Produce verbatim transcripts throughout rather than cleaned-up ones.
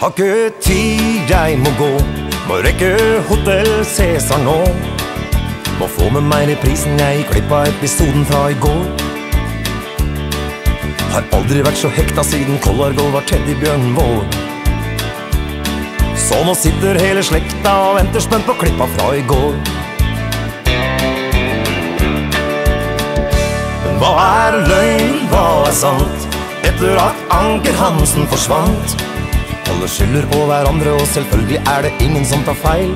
Har ikke tid, jeg må gå. Må rekke Hotell Cæsar nå. Må få med meg reprisen, jeg gikk glipp av episoden fra i går. Har aldri vært så hekta siden Kollargold var teddybjørnen vår. Så nå sitter hele slekta og venter spent på klippa fra i går. Men hva er løgn, hva er sant? Etter at Anker Hansen forsvant. Alle skylder på hverandre, og selvfølgelig er det ingen som tar feil.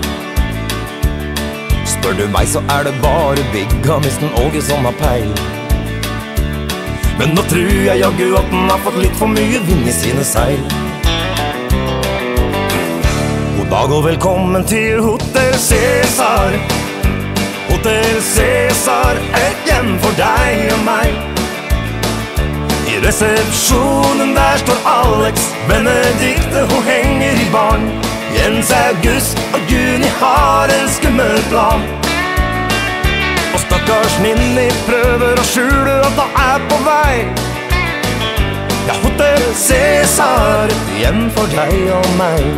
Spør du meg, så er det bare biggamisten Åge som har peil. Men nå tror jeg jaggu at den har fått litt for mye vind i sine seil. God dag og velkommen til Hotell Cæsar. Hotell Cæsar, et hjem for deg og meg. I resepsjonen der står Alex, Benedikte hun henger i baren. Jens August og Juni har en skummel plan. Og stakkars Ninni prøver å skjule at han er på vei. Ja, Hotell Cæsar, et hjem for deg og meg.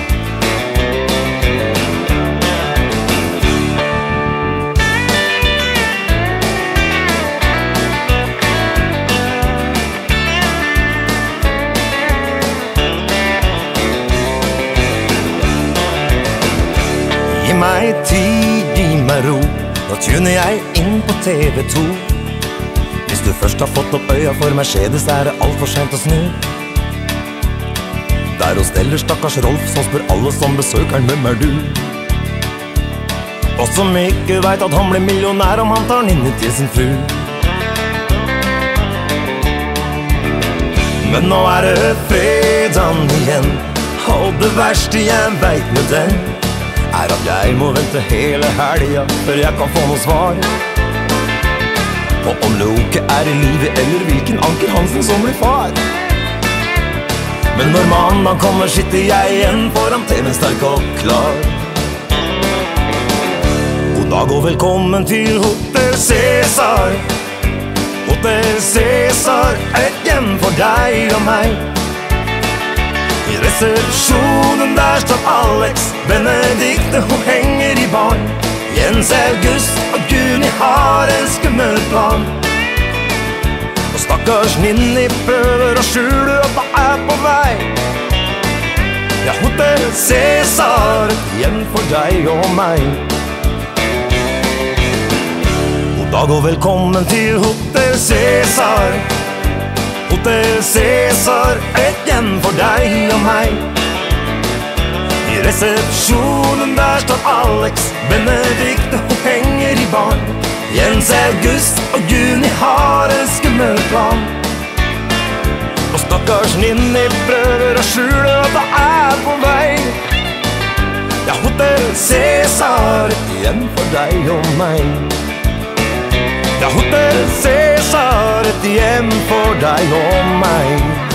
Gi meg tid, gi meg ro. Nå tuner jeg inn på T V to. Hvis du først har fått opp øya for Mercedes, er det alt for sent å snu. Der hos steller stakkars Rolf som spør alle som besøker han, hvem er du? Og som ikke vet at han blir millionær om han tar Ninni til sin fru. Men nå er det fredagen igjen, og det verste jeg vet med den er at jeg må vente hele helga før jeg kan få noe svar på om Loke er i live eller hvilken Anker Hansen som blir far. Men når mandag kommer sitter jeg igjen foran T V-en sterk og klar. God dag og velkommen til Hotell Cæsar. Hotell Cæsar, et hjem for deg og meg. I resepsjonen der står Alex, Benedikte hun henger i baren. Jens August og Juni har en skummel plan. Og stakkars Ninni prøver å skjule at han er på vei. Ja, Hotell Cæsar, et hjem for deg og meg. God dag og velkommen til Hotell Cæsar. Hotell Cæsar, et hjem for deg og meg. I resepsjonen der står Alex, Benedikte hun henger i baren. Jens August og Juni har en skummel plan. Og stakkars Ninni prøver å skjule at han er på vei. Ja, Hotell Cæsar, et hjem for deg og meg. Ja, Hotell Cæsar, et hjem for deg og meg.